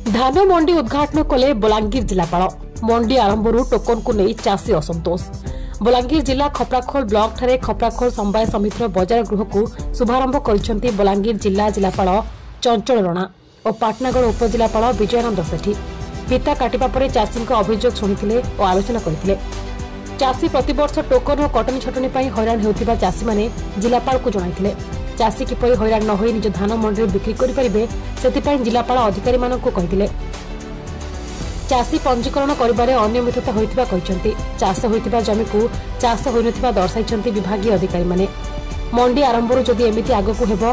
धान मंडी उद्घाटन कले बलांगीर जिलापाल। मंडी आरंभ टोकन को नहीं चाषी असंतोष। बलांगीर जिला खपराखोल ब्लॉक ठारे खपराखोल समवाय समितिर बजार गृह को शुभारंभ कर बलांगीर जिलापाल चंचल रणा और पाटनागढ़ उपजिलापाल विजयानंद सेठी। फीता काटिबा परे चाषी अभियोग शुणिथिले और आलोचना करथिले। चाषी प्रतिवर्ष टोकन और कटनी छटनी पर हैरान होउथिबा चाषी माने जिलापाल को जणाइथिले। चाषी किपरि हैरान न होई निज धान मंडी बिक्री करिपारिबे सेतिपई जिलापाल अधिकारी मानकु कहिथिले। चाषी पंजीकरण करिबारे अनियमितता होइथिबा कहिसंती। चाष होइथिबा जमी को चाष होइनथिबा दर्शाइसंती विभागीय अधिकारी माने। मंडी आरंभରୁ जदि एमिति आगकु हेबो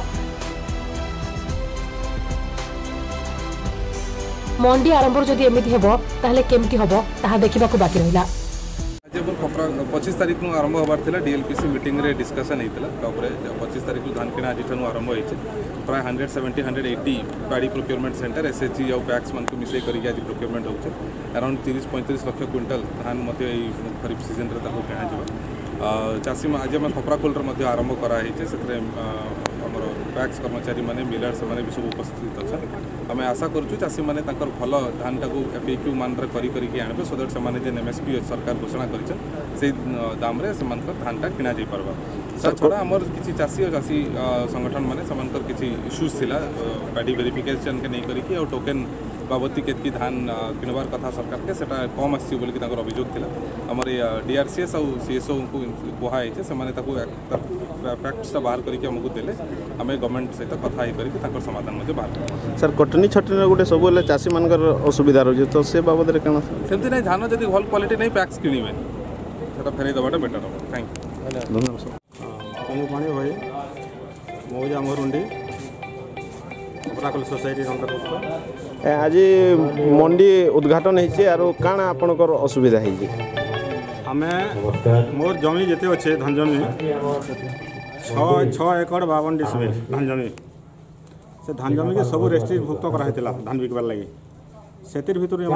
मंडी आरंभ जदि एमिति हेबो ताहले केमिति हेबो ताहा देखिबाकु बाकी रहिला। आज 25 तारीख को आरंभ होबार थिला डीएलपीसी मीटिंग रे डिस्कशन हेतिला। तापरे 25 तारीख को धान किना आज ठनु आरंभ होइছে। प्राय 170-180 पैडी प्रोक्योरमेंट सेंटर एसएचजी और पैक्स मन को मिसै करी आज प्रोक्योरमेंट होउছে। अराउंड 30-35 लाख क्विंटल धान मते एई खरीफ सीजन रे ताको किना जिवो। चासी आज हम खपराखोल रे मते आरंभ करा हेছে। सेतरे हमर पैक्स कर्मचारी माने मिलर से माने भी सब उपस्थित अच्छा। आम आशा करूँ चाषी मैंने भल धान टाक एफएक्यू मान करी आने सो दैट से एमएसपी सरकार घोषणा कर दाम धान टा किणा जा पार्बा। छड़ा आमर किसी चाषी और चाषी संगठन मैंने किसी इश्यूज थिला पैडी वेरिफिकेशन के नहीं करी और टोकेन बाबती केतकी धान किणवार कथा सरकार के सेटा कम आसी बोल अभियोग थिला। आमर डीआरसीएस और सीएसओ को कहुई से फैक्ट्स बाहर करके आमको देले आम गवर्नमेंट सहित कथा कर समाधान बाहर। सर कटनी छटनी गोटे सब चाषी मान असुविधा रही तो से बाबद सेमती नहीं धान जब भल क्वालिटी नहीं पैक्स किणवे से फेरई देवाटा बेटर हम। Thank you. धन्यवाद। पाणी भाई मौजा मोरुंडी खपराखोल सोसाइटी अंतर्गत आज मंडी उद्घाटन हो काण आपणकर असुविधा है? आमे मोर जमी जिते अच्छे धान जमी 6 एकड़ 52 डिसमिल धान जमी से धान जमी के सब रेस्ट्रिक्ट कराइला धान बिकबार लगी। सेतिर भितर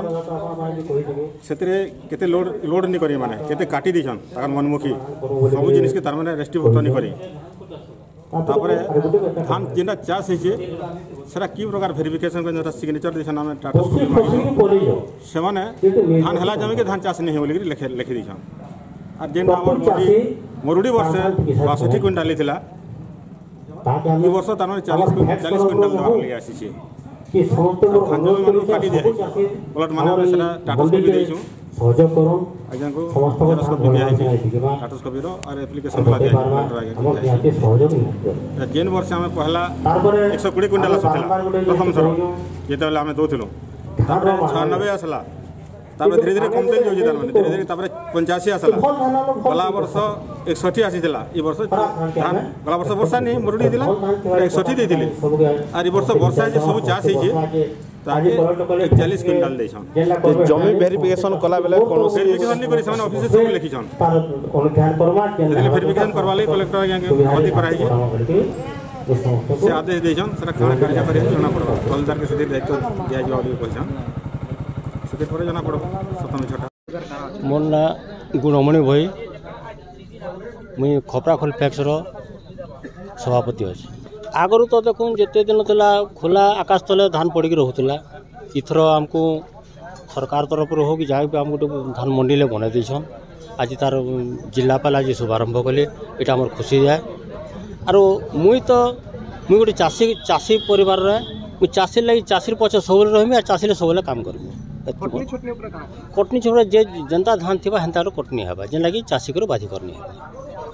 केते लोड नहीं करी माने केते काटी दीछन तार मनमुखी सब जिनिस के तार माने रेस्ट्रिक्ट नहीं करी। तापरे धान जेना चाष होइछे सेरा की प्रकार वेरिफिकेशन को जेटा सिग्नेचर दिछन हम टाटा से माने धान हला जमी के धान चाष नहीं बोली लिखि दीछन। आ जेना हमर मरुड़ी वर्ष 62 क्विंटल थिला ई वर्ष तार माने 40 क्विंटल देबा लगी आसीछे। धान जमी मन काटी दे प्लॉट माने सेरा टाटा स्कोपी देइछु सहयोग करूं आज्ञा को स्कोपी दिया है टाटा स्कोपी रो और एप्लीकेशन ला दिया है सहयोग। जेन वर्ष हम पहला 120 क्विंटल आसला प्रथम थर जेते हम दोथिलो तापर 96 आसला तापर धीरे धीरे कमते जाउछि धान माने धीरे धीरे तापर 85 आसला गला वर्ष 61 आसीला। ई वर्ष धान गला वर्ष वर्षा नहीं मरुड़ी दिला 61 देथिले और ई वर्ष वर्षा जे सब चाष होइछे ताके 41 क्विंटल देछन। जमी वेरिफिकेशन कला बेले कोनो वेरिफिकेशन नहीं करी समान ऑफिस से सब लिखिछन अनुध्यान वेरिफिकेशन करवा ले कलेक्टर आज्ञा के अवधि कराई से आदेश देछन सरा काण कार्य करे जना पड़ो तहसीलदार के सीधे दायित्व दिया जो ऑडियो कहछन सीधे पर जना पड़ो सतम छटा। मोर ना गुणमणि भाई मुई खपराखोल फैक्स रो सभापति अछि। आगरू तो देखूँ जिते दिन था खोला आकाश तले धान पड़ी रोला। इथर आमको सरकार तरफ हो कि जहाँ भी आमको धान मंडी ले बना देछन। आज तार जिलापाल आज शुभारंभ कले ये आम खुशी जाए। आरो मुई गोटे चाषी परिवार मुई चाषी लगी चाषी पचे सब रही और चाषी सब काम करमी। कटनी छुड़ा जे जनता धान थी हेन्ता कटनी हेबा जेन लगी चाषी को बाधी करनी है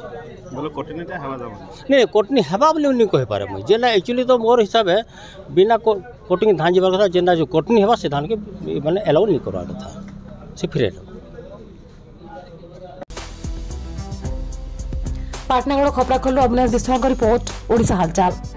नहीं कटनी हेबा बोले नहीं कहि पारे मुई जेना एक्चुअली तो मोर हिसाब है बिना कटिंग धान जीवार कथा जेना जो कटनी हेबा से धान के माने अलाउ नहीं करवा कथा से फ्री। पाटनागढ़ खपराखोल अविनाश विश्वास रिपोर्ट ओडिशा हालचाल।